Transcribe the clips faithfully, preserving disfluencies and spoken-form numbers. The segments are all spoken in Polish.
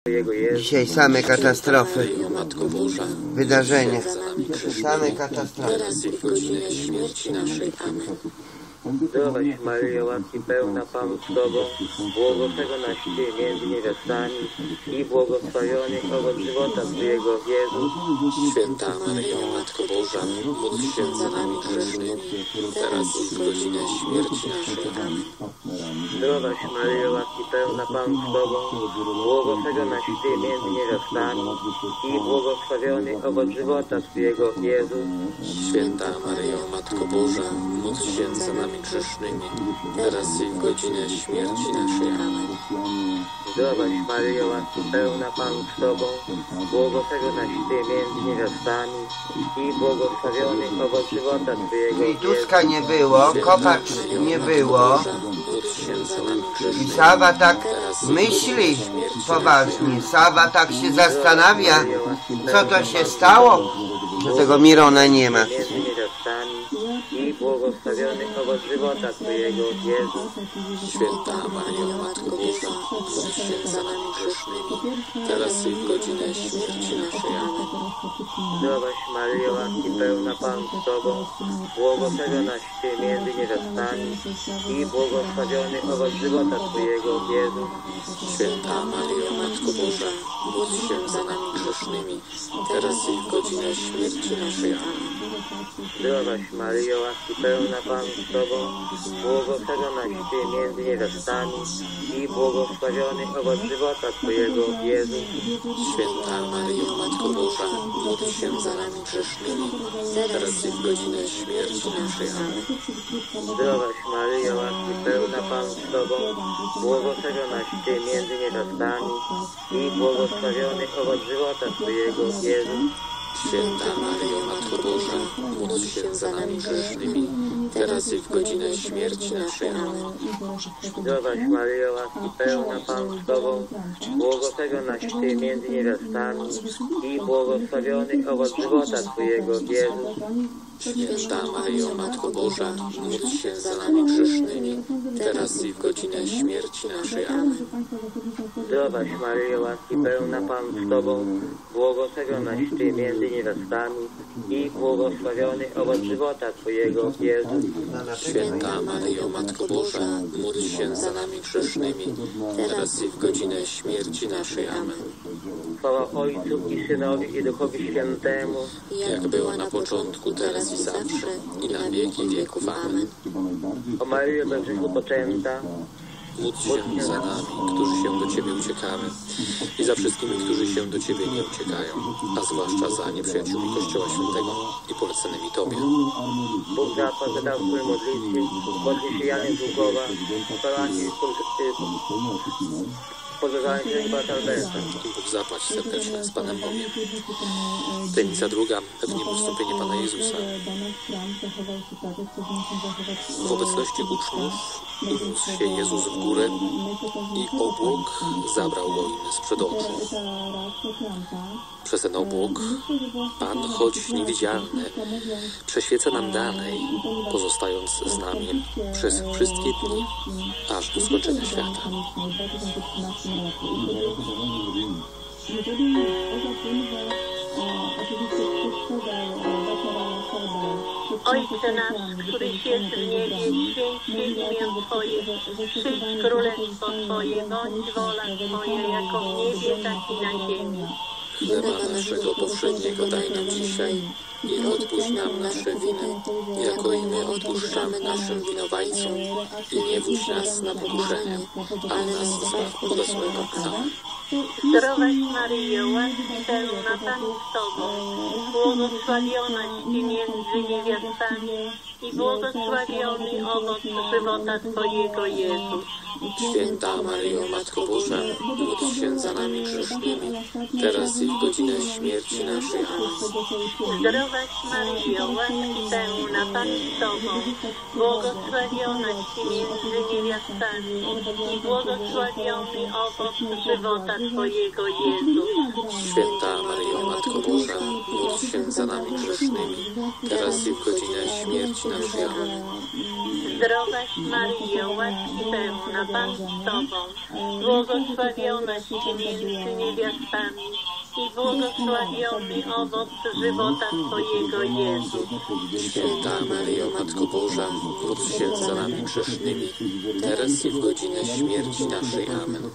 Dzisiaj same katastrofy, wydarzenia, same katastrofy. Zdrowaś Maryjo, łaski pełna, Pan z Tobą, błogosławionaś Ty między niewiastami i błogosławiony owoc żywota Twojego, Jezus. Święta Maryjo, Matko Boża, módl się za nami grzesznymi, teraz i w godzinę śmierci naszej. Amen. Zdrowaś Maryjo, łaski pełna, Pan z Tobą, błogosławionaś Ty między niewiastami i błogosławiony owoc żywota Twojego, Jezus. Święta Maryjo, Matko Boża, módl się za nami grzesznymi, teraz i w godzinę śmierci naszej. Amen. Zdrowaś Maryjo, łaski pełna, Pan z Tobą, błogosławionaś Ty między niewiastami i błogosławiony owoc żywota Twojego, I Tuska nie było, Kopacz nie było. I Sawa tak myśli poważnie. Sawa tak się zastanawia, co to się stało, że tego Mirona nie ma. między niewiastami i błogosławiony owoc żywota Twojego, Jezus. Święta Maryjo, Matko Boża, módl się za nami grzesznymi, teraz i w godzinę śmierci naszej. Amen. Zdrowaś Maryjo, łaski pełna, Pan z Tobą, błogosławionaś Ty między niewiastami i błogosławiony owoc żywota Twojego, Jezus. Święta Maryjo, Matko Boża, módl się za nami grzesznymi, teraz i w godzinę śmierci naszej. Amen. Zdrowaś Maryjo, łaski pełna, Pan z Tobą, błogosławionaś Ty między niewiastami i błogosławiony owoc żywota Twojego, Jezus. Święta Maryjo, Matko Boża, módl się za nami grzesznymi, teraz i w godzinę śmierci naszej. Amen. Zdrowaś Maryjo, łaski pełna, Pan z Tobą, błogosławionaś Ty między niewiastami i błogosławiony owoc żywota Twojego, Jezus. Święta Maryjo, Matko Boża, módl się za nami grzesznymi, teraz i w godzinę śmierci naszej. Amen. Zdrowaś Maryjo, łaski pełna, Pan z Tobą, błogosławionaś Ty między niewiastami i błogosławiony owoc żywota Twojego, Jezus. Święta Maryjo, Matko Boża, módl się za nami grzesznymi, teraz i w godzinę śmierci naszej. Amen. Zdrowaś Maryjo, łaski pełna, Pan z Tobą, błogosławionaś Ty między niewiastami i błogosławiony owoc żywota Twojego, Jezus. Święta Maryjo, Matko Boża, módl się za nami grzesznymi, teraz i w godzinę śmierci naszej. Amen. Chwała Ojcu i Synowi i Duchowi Świętemu, Jak była na początku, teraz i zawsze, i na wieki wieków. Amen. o Maryjo bez grzechu poczęta, Módl się za nami, którzy się do Ciebie uciekamy, i za wszystkimi, którzy się do Ciebie nie uciekają, a zwłaszcza za nieprzyjaciółmi Kościoła Świętego i poleconymi Tobie. Bóg zapowiadał w swojej modlitwie, modli się Janem z Łukowa, Polanie, pożegnanie się Brata Alberta. Bóg zapłać serdecznie z Panem Bogiem. Tajemnica druga, w nim ustąpienie Pana Jezusa. W obecności uczniów uniósł się Jezus w górę i obłok zabrał go im sprzed oczu. Przez ten obłok Pan, choć niewidzialny, prześwieca nam dalej, pozostając z nami przez wszystkie dni, aż do skończenia świata. Ojcze nasz, któryś jest w niebie, święć się imię Twoje, przyjdź królestwo Twoje, bądź wola Twoja, jako w niebie, tak i na ziemi. Chleba naszego powszedniego daj nam dzisiaj i odpuść nam nasze winy, jako i my odpuszczamy naszym winowajcom. I nie wódź nas na pokuszenie, ale nas zbaw od złego. Amen. Zdrowaś Maryjo, łaski pełna, Pan z Tobą, błogosławionaś Ty między niewiastami i błogosławiony owoc żywota Twojego, Jezus. Święta Maryjo, Matko Boża, módl się za nami grzesznymi, teraz i w godzinę śmierci naszej. Amen. Zdrowaś Maryjo, łaski pełna, Pan z Tobą, błogosławionaś Ty między niewiastami i błogosławiony owoc żywota Twojego, Jezus. Święta Maryjo, Matko Boża, módl się za nami grzesznymi, teraz i w godzinę śmierci naszej. Amen. Zdrowaś Maryjo, łaski pełna, Pan z Tobą, błogosławionaś Ty między niewiastami i błogosławiony owoc żywota Twojego, Jezus. Święta Maryjo, Matko Boża, módl się za nami grzesznymi, teraz i w godzinę śmierci naszej. Amen.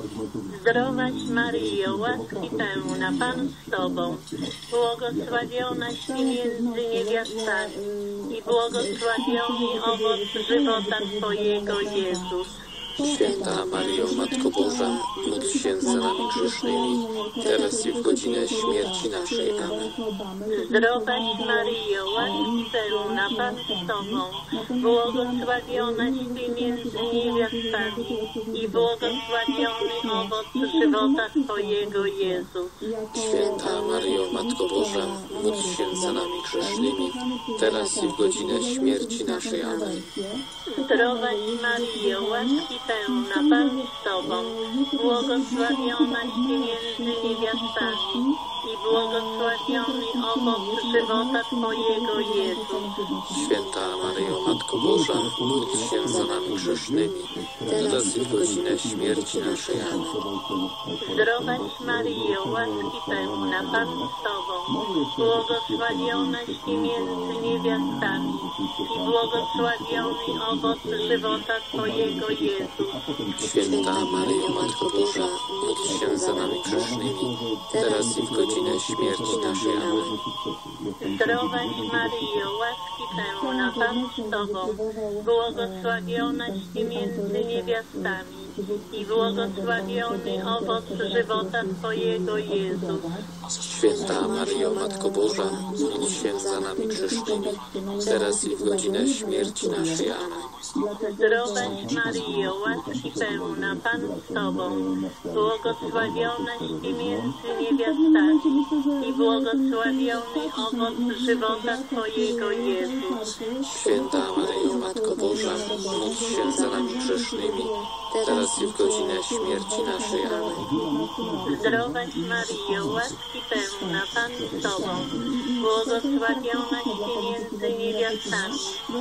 Zdrowaś Maryjo, łaski pełna, Pan z Tobą, błogosławionaś Ty między niewiastami i błogosławiony owoc żywota Twojego, Jezus. Święta Maryjo, Matko Boża, módl się za nami grzesznymi, teraz i w godzinę śmierci naszej. Amen. Zdrowaś Maryjo, łaski pełna, Pan z Tobą, błogosławionaś Ty między niewiastami i błogosławiony owoc żywota Twojego, Jezus. Święta Maryjo, Matko Boża, módl się za nami grzesznymi, teraz i w godzinę śmierci naszej. Amen. Zdrowaś Maryjo, łaski pełna, Pan z Tobą, błogosławionaś Ty między niewiastami i błogosławiony owoc żywota Twojego, Jezus. Święta Maryjo, Matko Boża, módl się za nami grzesznymi, teraz i w godzinę śmierci naszej. Amen. Zdrowaś Maryjo, łaski pełna, Pan z Tobą, błogosławionaś Ty między niewiastami i błogosławiony owoc żywota Twojego, Jezus. Święta Maryjo, Matko Boża, módl się za nami grzesznymi, teraz i w godzinę śmierci naszej. Amen. Zdrowaś Maryjo, łaski pełna, Pan z Tobą, błogosławionaś Ty między niewiastami i błogosławiony owoc żywota Twojego, Jezus. Święta Maryjo, Matko Boża, módl się za nami grzesznymi, teraz i w godzinę śmierci naszej. Amen. Zdrowaś Maryjo, łaski pełna, Pan z Tobą, błogosławionaś Ty między niewiastami i błogosławiony owoc żywota Twojego, Jezus. Święta Maryjo, Matko Boża, módl się za nami grzesznymi, teraz i w godzinę śmierci naszej. Amen. Zdrowaś Maryjo, łaski pełna, Pan z Tobą, błogosławionaś Ty między niewiastami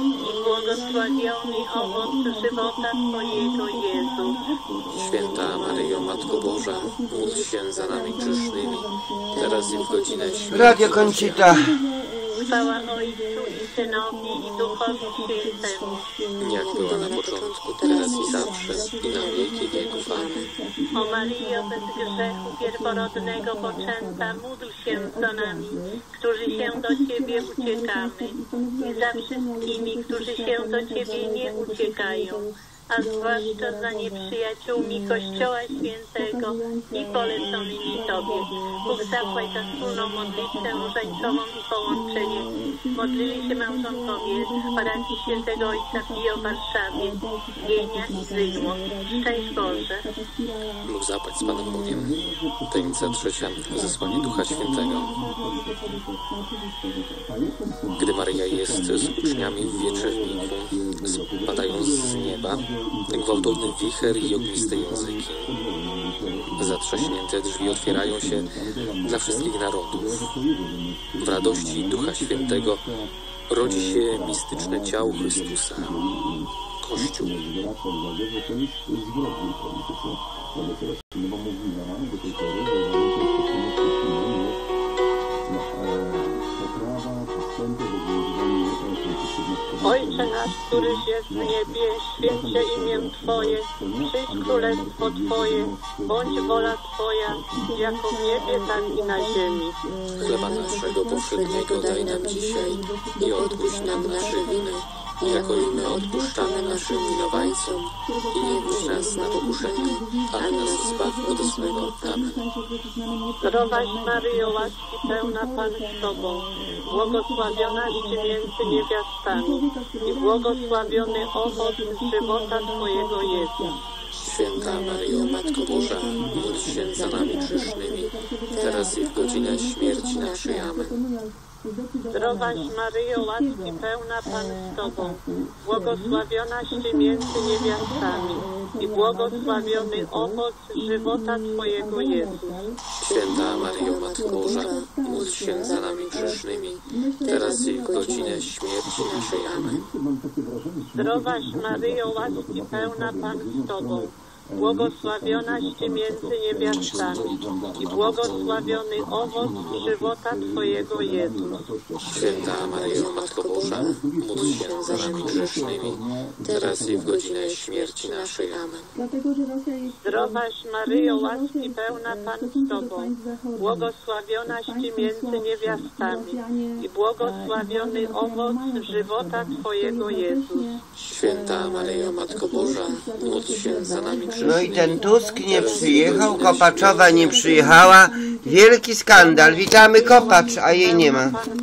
i błogosławiony owoc żywota Twojego, Jezus. Święta Maryjo, Matko Boża, módl się za nami grzesznymi, teraz i w godzinę śmierci. Radio Koncita. Chwała Ojcu i Synowi i Duchowi Świętemu. Jak była na początku, teraz i zawsze, i na wieki wieków. Amen. O Maryjo, bez grzechu pierworodnego poczęta, módl się za nami, którzy się do Ciebie uciekamy, i za wszystkimi, którzy się do Ciebie nie uciekają, a zwłaszcza za nieprzyjaciółmi Kościoła Świętego i poleconymi Tobie. Bóg zapłać za wspólną modlitwę różańcową i połączenie. Modlili się małżonkowie z parafii Świętego Ojca Pio w Warszawie, Gienia i Zygmunt. Szczęść Boże. Bóg zapłać z Panem Bogiem. Tajemnica trzecia. Zesłanie Ducha Świętego. Gdy Maryja jest z uczniami w wieczerniku, spadają z nieba gwałtowny wicher i ogniste języki. Zatrzaśnięte drzwi otwierają się dla wszystkich narodów. W radości Ducha Świętego rodzi się mistyczne ciało Chrystusa, Kościół. Ojcze nasz, któryś jest w niebie, święć się imię Twoje, przyjdź królestwo Twoje, bądź wola Twoja, jako w niebie, tak i na ziemi. Chleba naszego powszedniego daj nam dzisiaj i odpuść nam nasze winy, jako i my odpuszczamy naszym winowajcom, i nie wódź nas na pokuszenie, ale nas zbaw od złego. Amen. Zdrowaś Maryjo, łaski pełna, Pan z Tobą, błogosławionaś Ty między niewiastami i błogosławiony owoc żywota Twojego, Jezus. Święta Maryjo, Matko Boża, módl się za nami grzesznymi, teraz i w godzinę śmierci naszej. Amen. Zdrowaś Maryjo, łaski pełna, Pan z Tobą, błogosławionaś Ty między niewiastami i błogosławiony owoc żywota Twojego Jezus. Święta Maryjo, Matko Boża, módl się za nami grzesznymi, teraz i w godzinę śmierci naszej. Amen. Zdrowaś Maryjo, łaski pełna, Pan z Tobą, błogosławionaś Ty między niewiastami i błogosławiony owoc żywota Twojego Jezus. Święta Maryjo, Matko Boża, módl się za nami grzesznymi, teraz i w godzinę śmierci naszej. Amen. Zdrowaś Maryjo, łaski pełna, Pan z Tobą, błogosławionaś Ty między niewiastami i błogosławiony owoc żywota Twojego Jezus. Święta Maryjo, Matko Boża, módl się za nami grzesznymi. No i ten Tusk nie przyjechał, Kopaczowa nie przyjechała. Wielki skandal. Witamy Kopacz, a jej nie ma.